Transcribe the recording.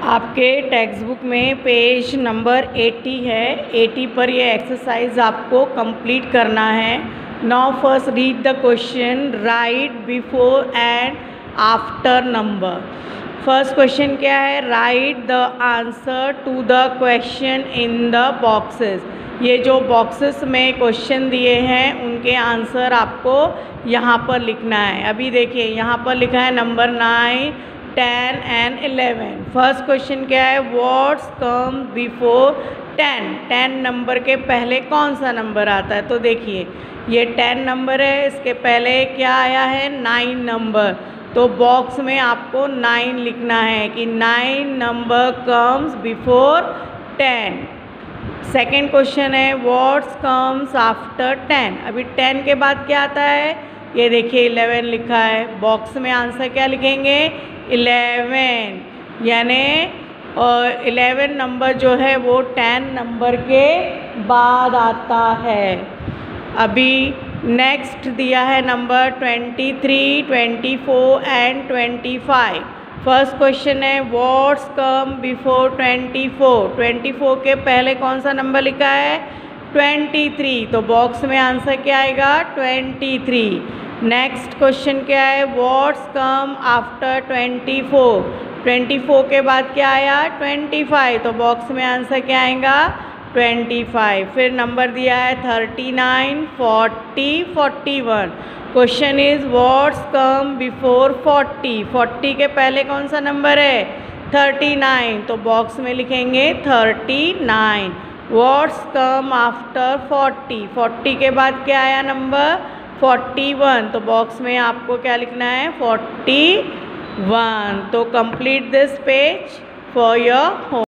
आपके text book में page number 80 है। 80 पर ये एक्सरसाइज आपको कंप्लीट करना है। Now first read the question, write before and after number. First question क्या है? Write the answer to the question in the boxes. ये जो बॉक्सेस में क्वेश्चन दिए हैं उनके आंसर आपको यहाँ पर लिखना है। अभी देखिए यहाँ पर लिखा है नंबर 9, 10 एंड 11। फर्स्ट क्वेश्चन क्या है? What's come before 10। 10 नंबर के पहले कौन सा नंबर आता है? तो देखिए ये 10 नंबर है, इसके पहले क्या आया है? 9 नंबर। तो बॉक्स में आपको 9 लिखना है कि 9 number comes before 10। Second question है व्हाट्स कम्स आफ्टर 10। अभी 10 के बाद क्या आता है? ये देखिए 11 लिखा है। बॉक्स में आंसर क्या लिखेंगे? 11, यानी 11 नंबर जो है वो 10 नंबर के बाद आता है। अभी नेक्स्ट दिया है नंबर 23, 24 एंड 25। फर्स्ट क्वेश्चन है व्हाट्स कम बिफोर 24। 24 के पहले कौन सा नंबर लिखा है? 23। तो बॉक्स में आंसर क्या आएगा? 23। नेक्स्ट क्वेश्चन क्या है? What's come after 24। 24 के बाद क्या आया? 25। तो बॉक्स में आंसर क्या आएगा? 25। फिर नंबर दिया है 39, 40, 41। Question is what's come before 40। 40 के पहले कौन सा नंबर है? 39। तो बॉक्स में लिखेंगे 39। What's come after 40। 40 के बाद क्या आया नंबर? 41। तो बॉक्स में आपको क्या लिखना है? 41। तो complete this page for your home.